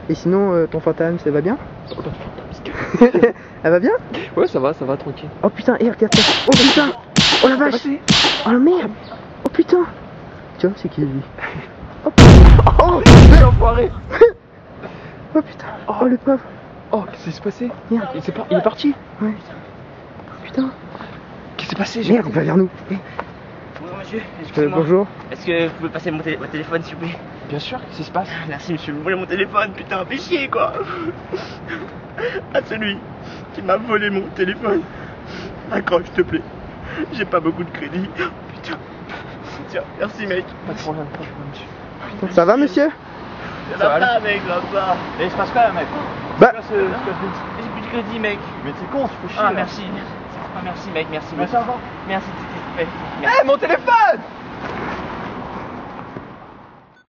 Et sinon, ton fantôme, ça va bien? Elle va bien? Ouais, ça va, tranquille. Oh putain, et regarde ça. Oh putain. Oh la vache. Oh la merde. Oh putain. Tu vois, c'est qui lui? Oh putain. Oh L'enfoiré. Oh putain. Oh le pauvre. Oh, qu'est-ce qui s'est passé? Merde. Il est parti. Ouais. Putain. Qu'est-ce qui s'est passé? Merde, il va vers nous. Bonjour monsieur, excusez-moi. Bonjour. Est-ce que vous pouvez passer mon téléphone s'il vous plaît? Bien sûr, qu'est-ce qui se passe? Merci monsieur, vous volez mon téléphone, putain, fais chier quoi. À celui qui m'a volé mon téléphone. Accroche s'il te plaît. J'ai pas beaucoup de crédit. Putain. Tiens, merci mec. Pas de problème, monsieur. Putain, ça va monsieur? Ça va pas mec, ça va pas. Et il se passe quoi, mec? Bah. J'ai plus de crédit mec. Mais t'es con, tu fais chier. Ah là. merci. Ah, merci mec, merci. Merci, au revoir. Merci, s'il te plaît. Eh, mon téléphone!